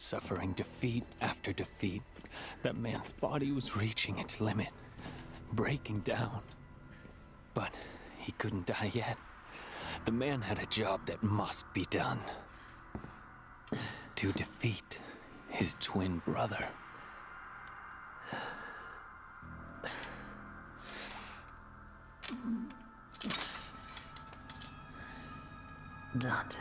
suffering defeat after defeat. That man's body was reaching its limit, breaking down. But he couldn't die yet. The man had a job that must be done. To defeat his twin brother. Dante.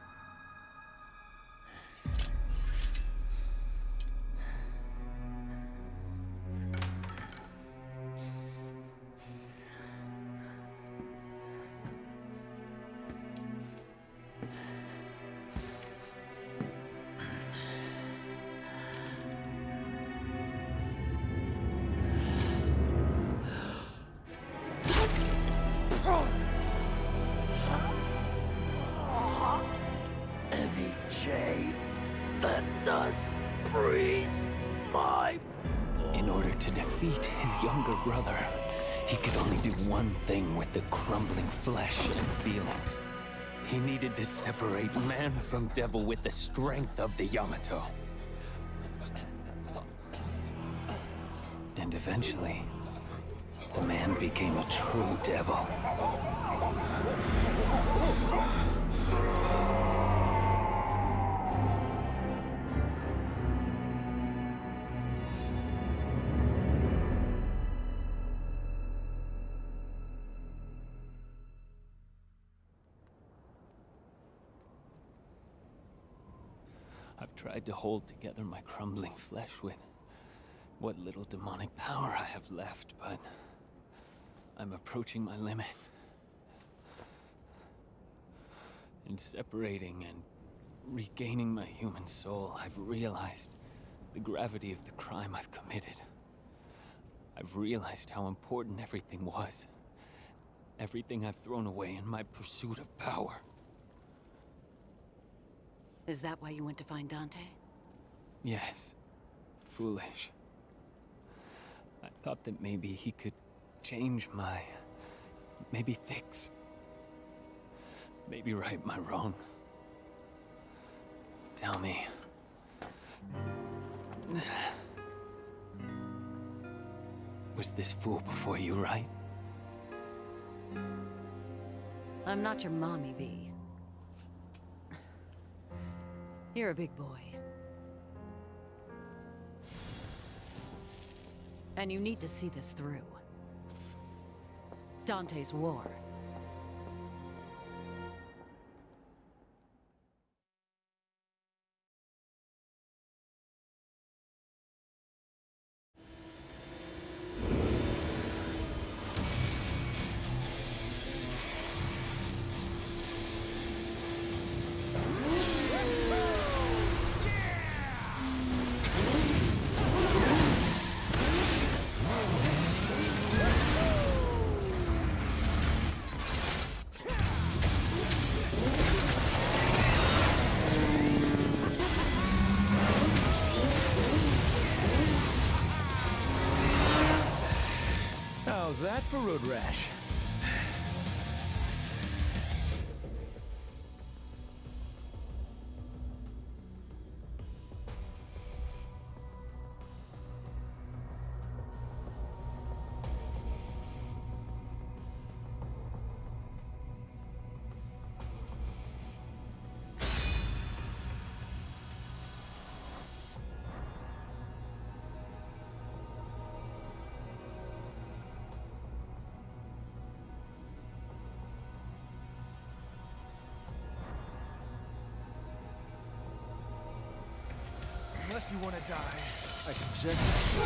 Heavy chain that does freeze my... In order to defeat his younger brother, he could only do one thing with the crumbling flesh and feelings. He needed to separate man from devil with the strength of the Yamato. And eventually, the man became a true devil. I've tried to hold together my crumbling flesh with what little demonic power I have left, but I'm approaching my limit. In separating and regaining my human soul, I've realized the gravity of the crime I've committed. I've realized how important everything was. Everything I've thrown away in my pursuit of power. Is that why you went to find Dante? Yes. Foolish. I thought that maybe he could change maybe fix. Maybe right my wrong. Tell me. Was this fool before you, right? I'm not your mommy, V. You're a big boy. And you need to see this through. Dante's war. How's that for road rash? Unless you want to die, I suggest...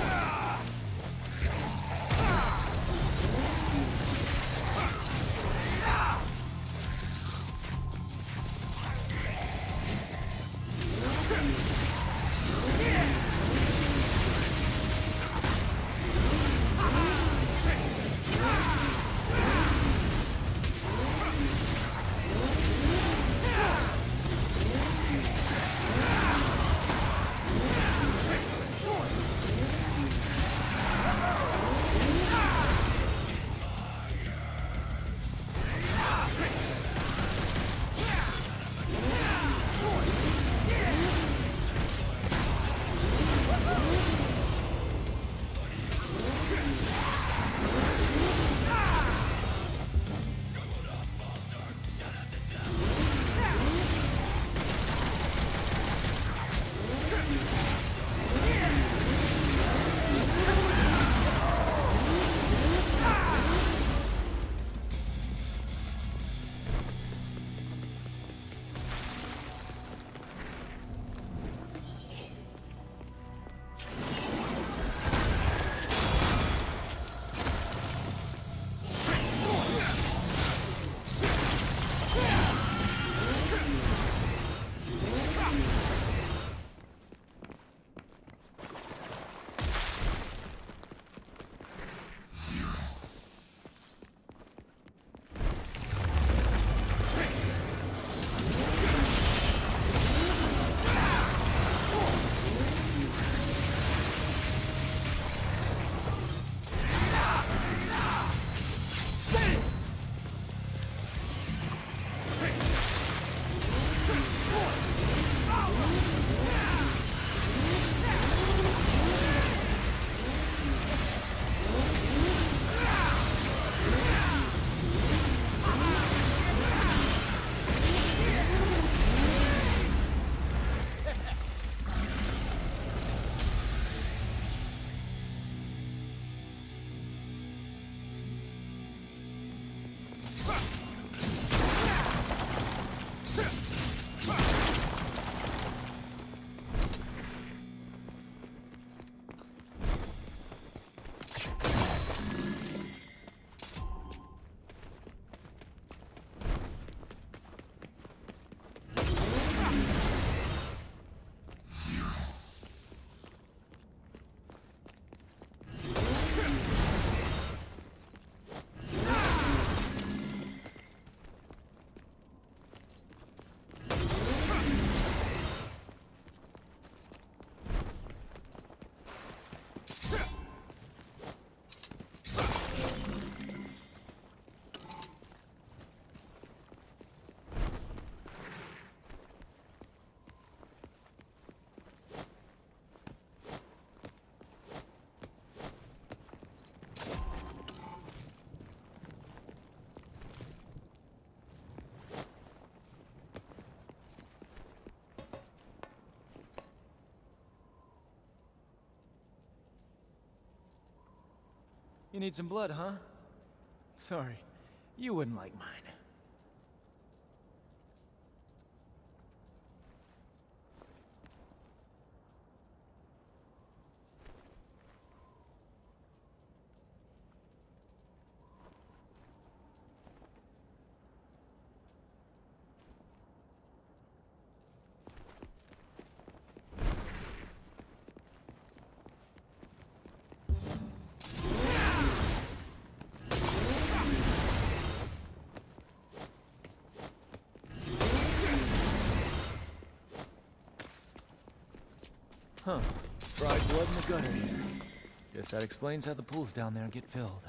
You need some blood, huh? Sorry, you wouldn't like mine. Huh. Fried blood in the gutter here. Guess that explains how the pools down there get filled.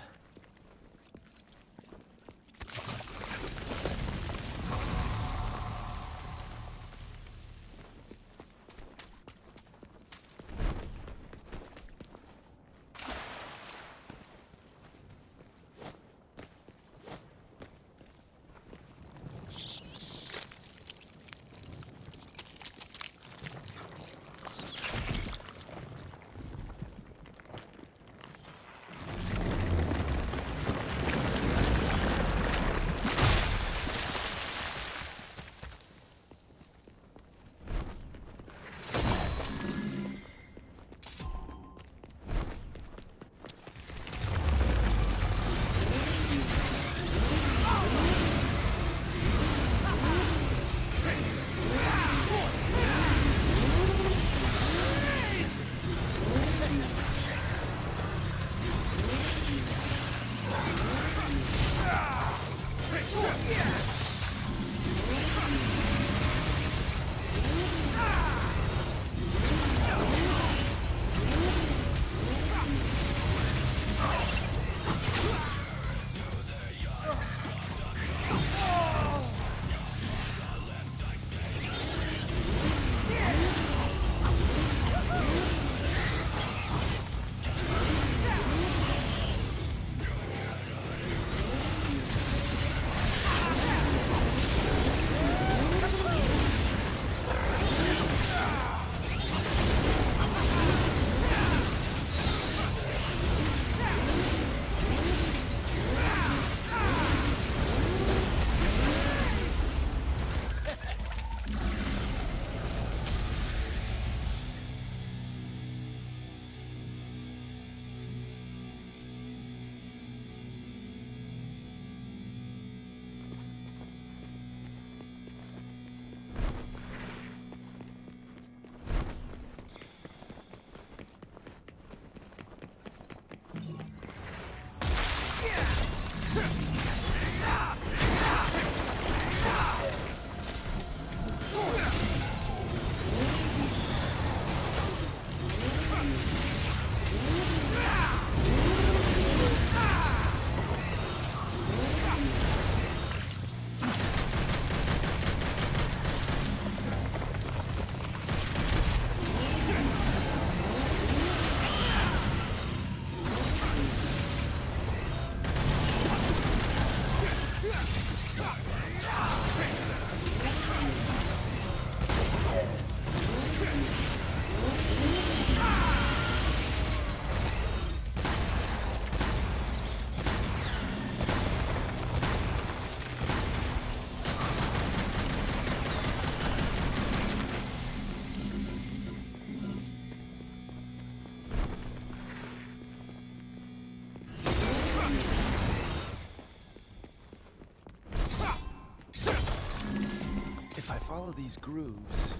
If I follow these grooves...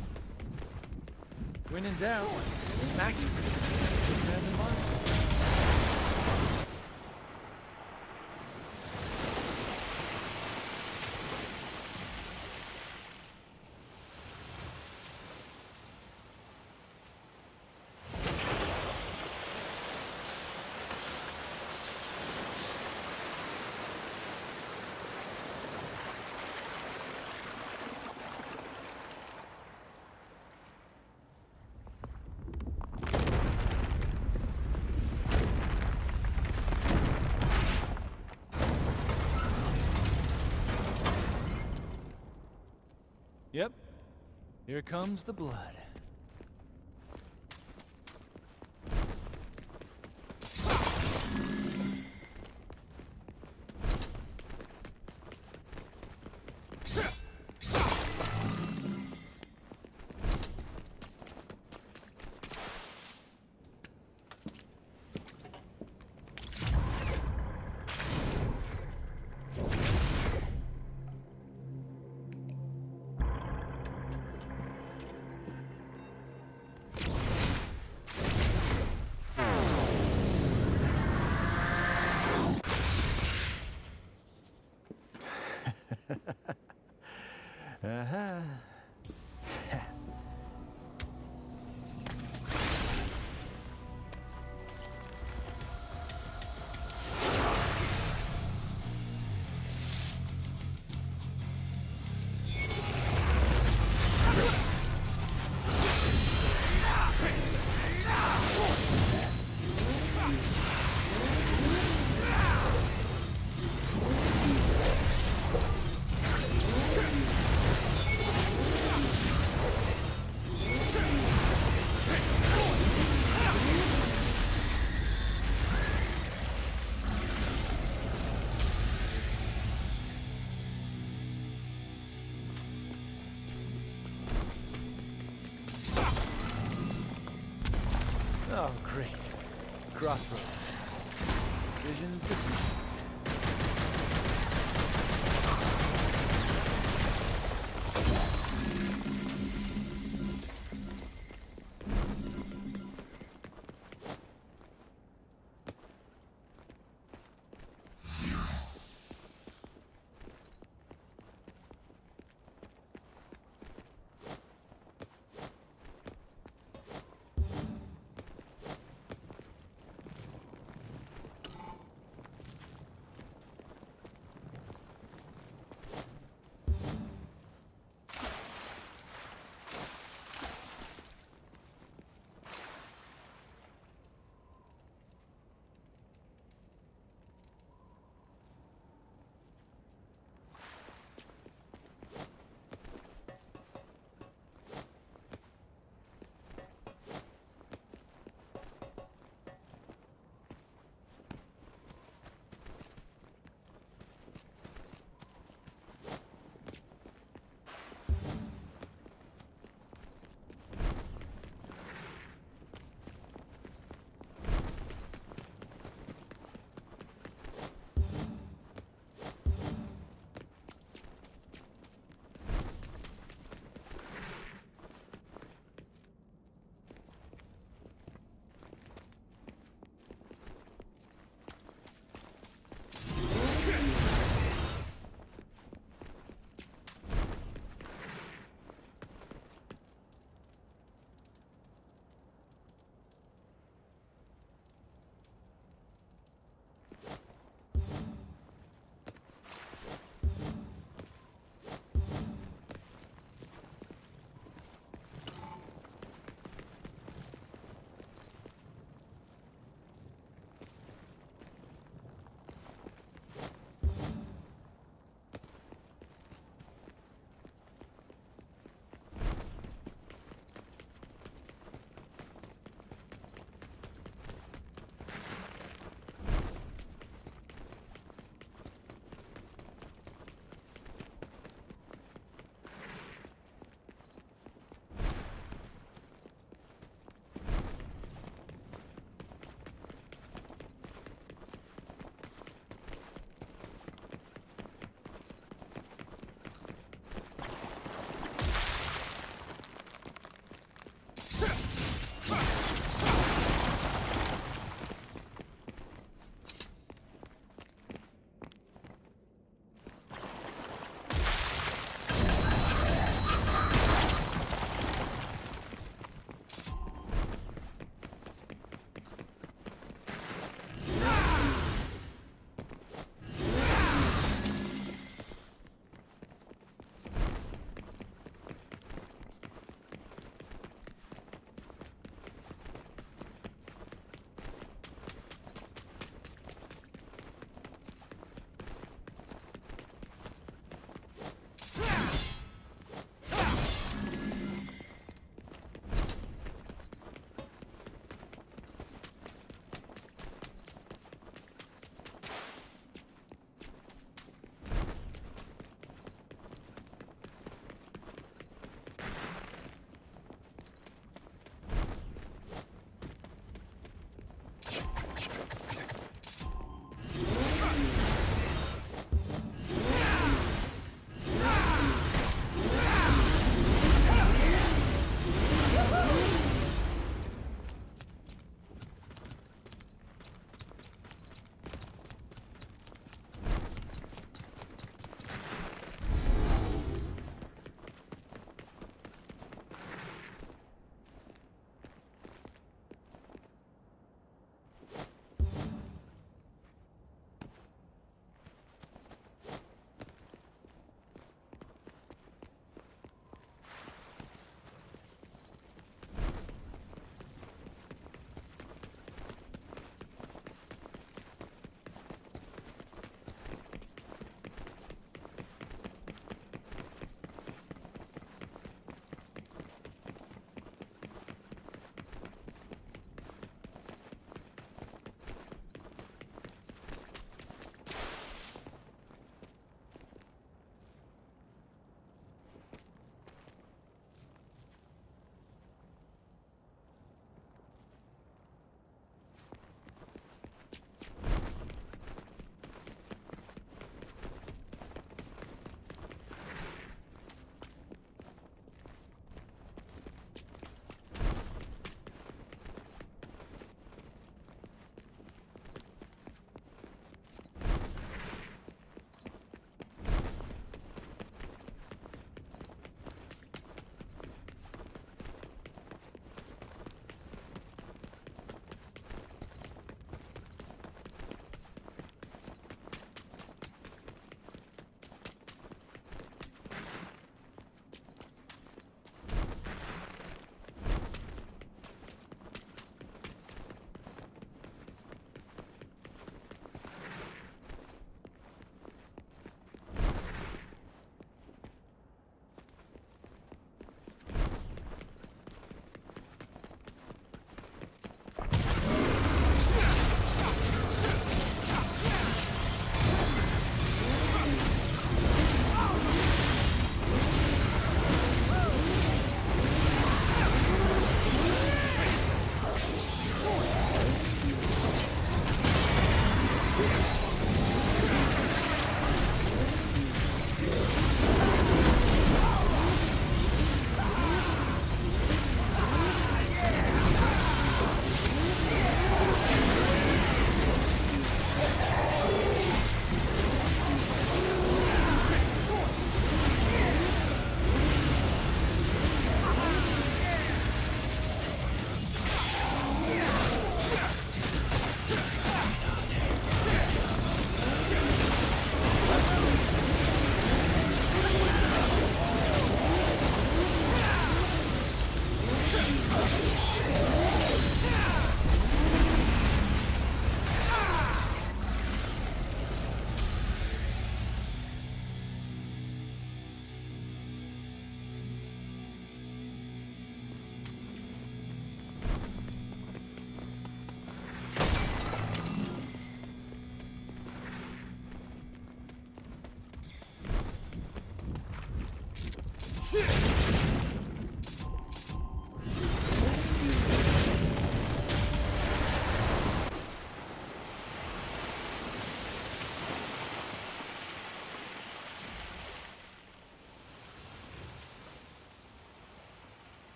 When in doubt, smack it. Keep that in mind. Yep. Here comes the blood. Oh, great. Crossroads. Decisions.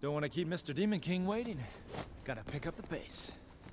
Don't want to keep Mr. Demon King waiting. Gotta pick up the pace.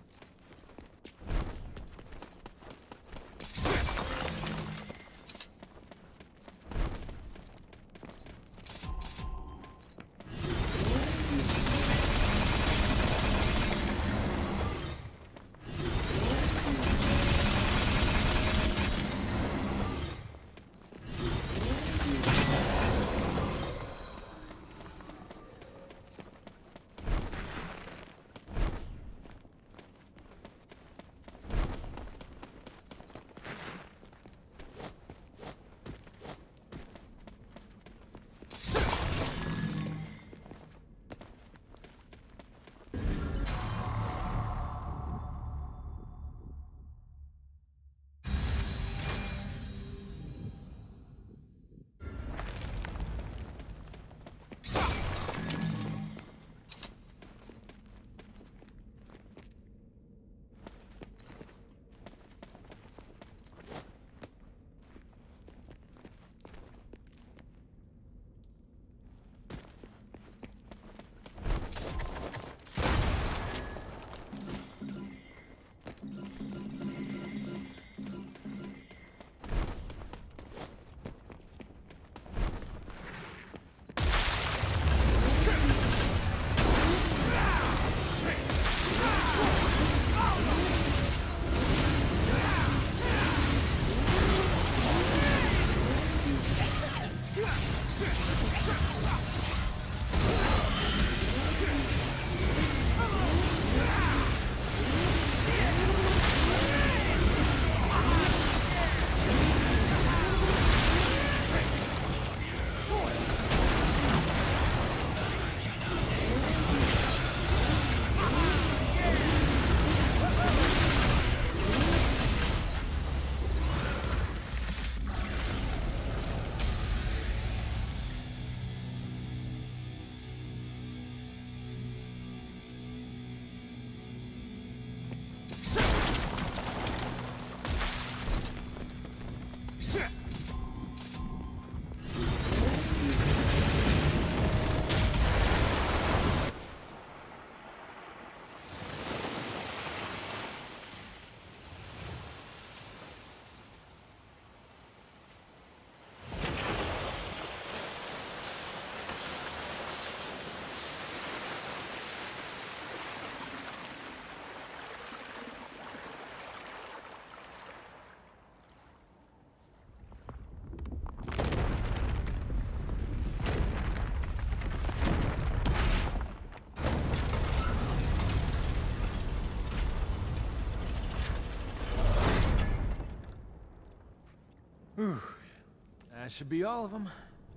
Whew. That should be all of them.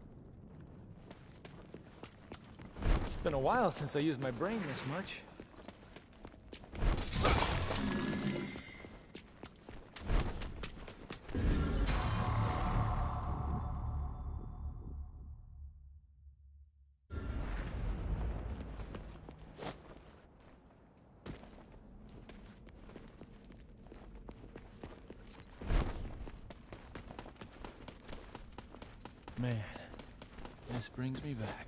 It's been a while since I used my brain this much. Man, this brings me back.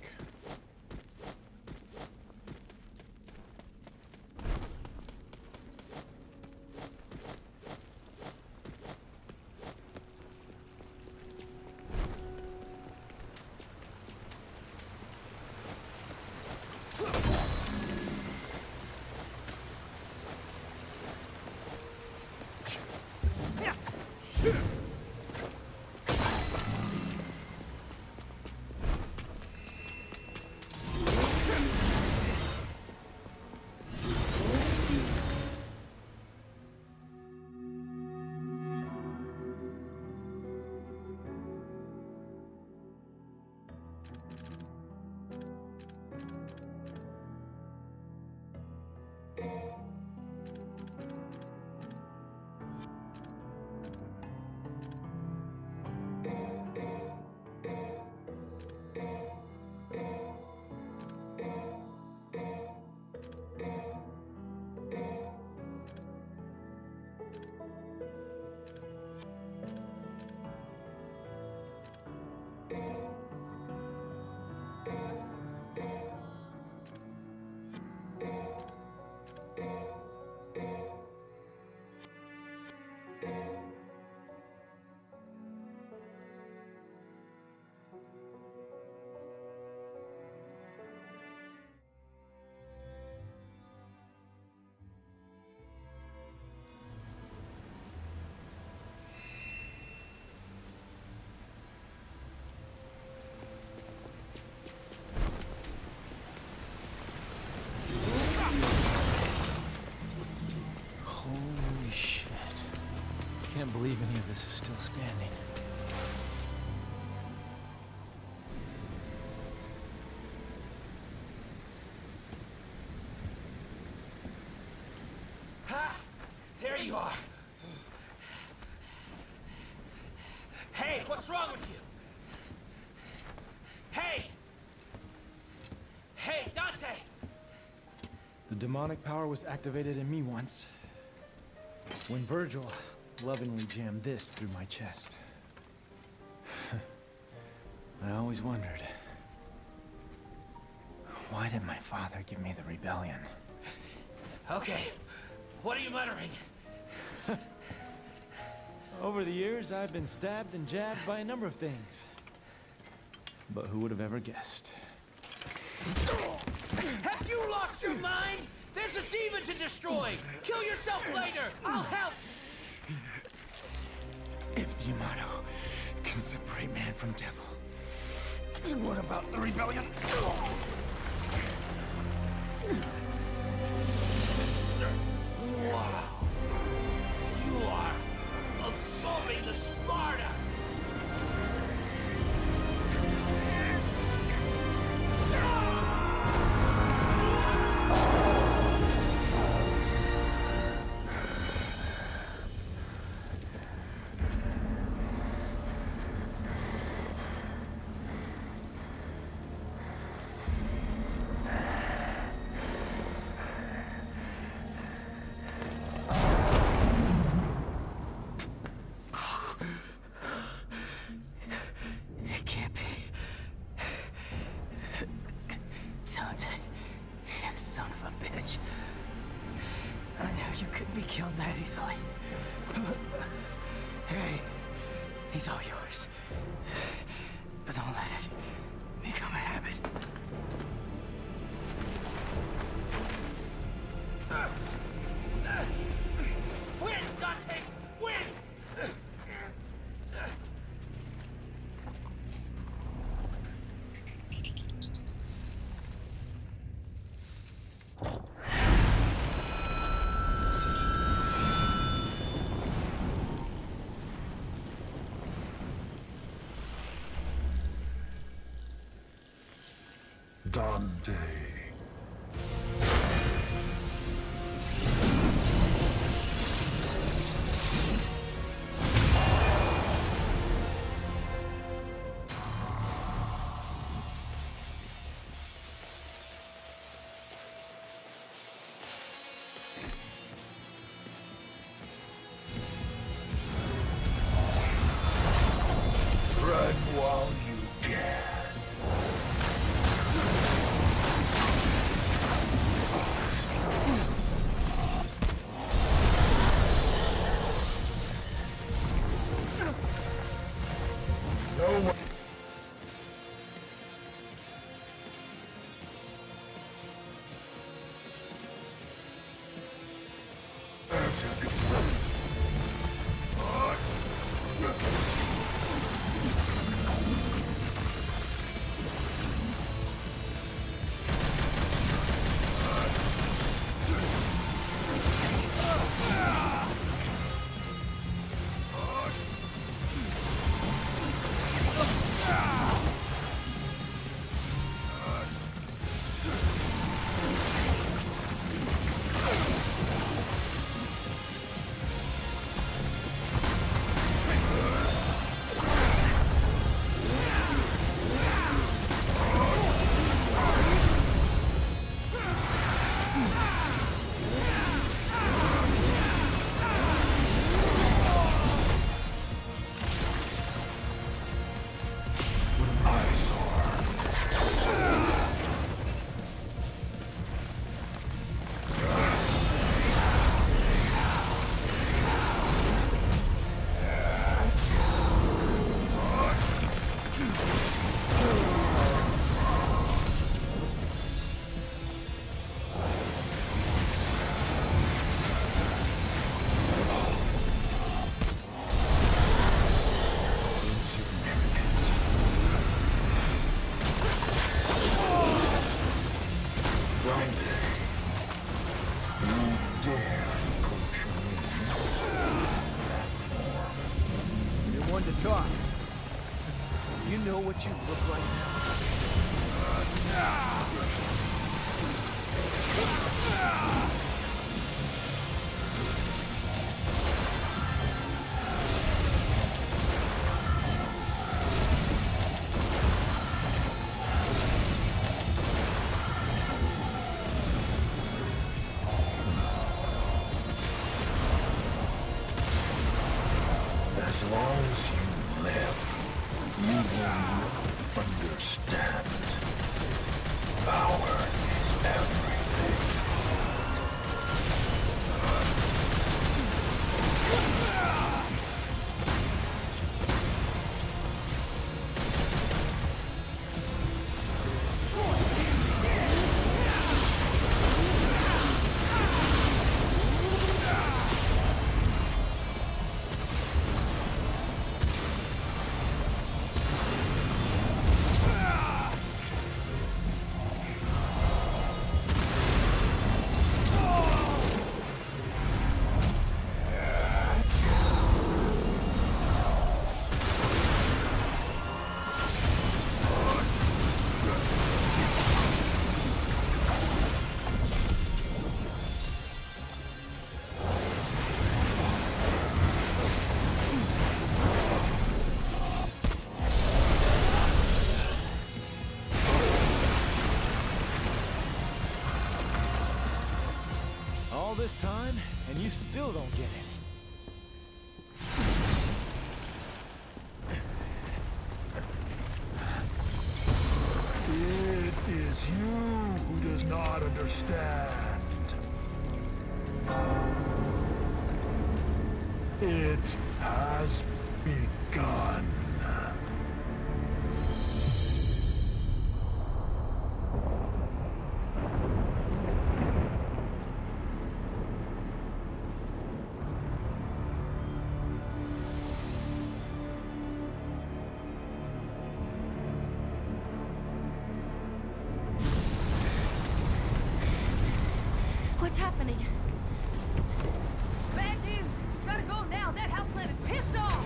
can't believe any of this is still standing. Ha! There you are. Hey, what's wrong with you? Hey! Hey, Dante! The demonic power was activated in me once, when Virgil lovingly jammed this through my chest. I always wondered, why did my father give me the rebellion? Okay, what are you muttering? Over the years, I've been stabbed and jabbed by a number of things. But who would have ever guessed? Have you lost your mind? There's a demon to destroy! Kill yourself later! I'll help! If the Yamato can separate man from devil, then what about the rebellion? Wow! You are absorbing the Sparta! It can't be. Dante, you son of a bitch. I knew you couldn't be killed that easily. Hey, he's all yours. But don't let it become a habit. Win, Dante! Win! Dante. Run while you can. No one. one to talk. You know what you look like now? As long as you live, you will understand. Power is everything. All this time, and you still don't get it. It is you who does not understand. It has begun. What's happening? Bad news! Gotta go now! That houseplant is pissed off!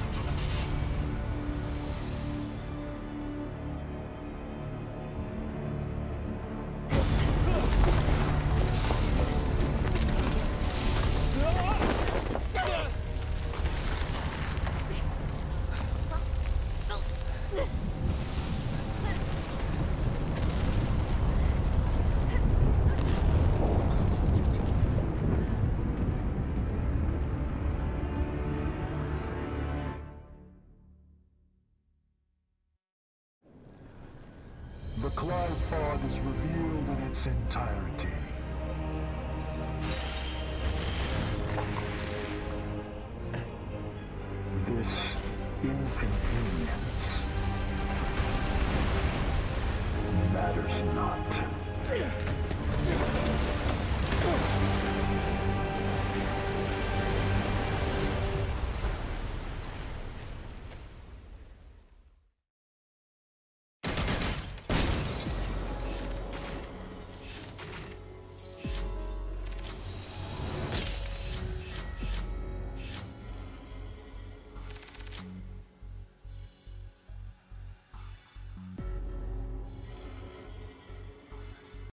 The Clyde Fog is revealed in its entirety. This inconvenience matters not.